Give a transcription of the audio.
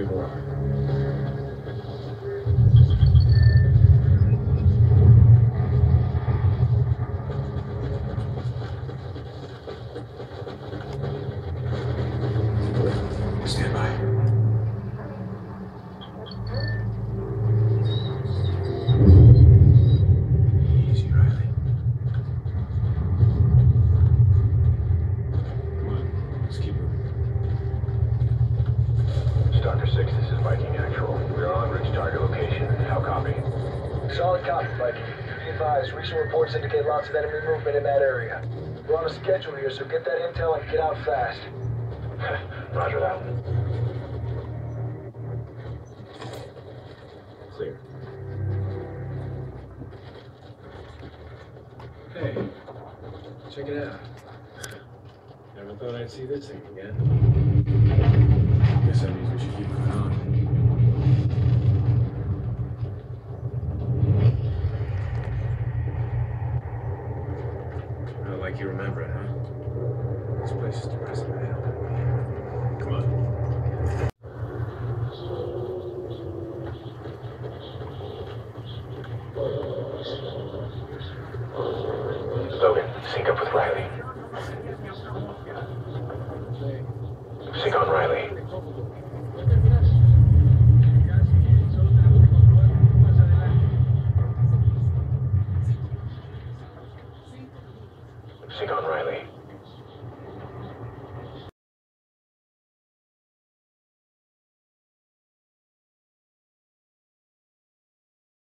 me more. Stand by. Easy, Riley. Come on, let's keep moving. Starter 6, this is Viking Actual. We are en route to target location. How copy? Solid copy, Viking. Be advised, recent reports indicate lots of enemy movement in that area. We're on a schedule here, so get that intel and get out fast. Roger that. Clear. Hey, check it out. Never thought I'd see this thing again. Guess that means we should keep moving on. Not like you remember it, huh? This place is depressing, man. Come on. Logan, sync up with Riley. Sync on Riley. Sync on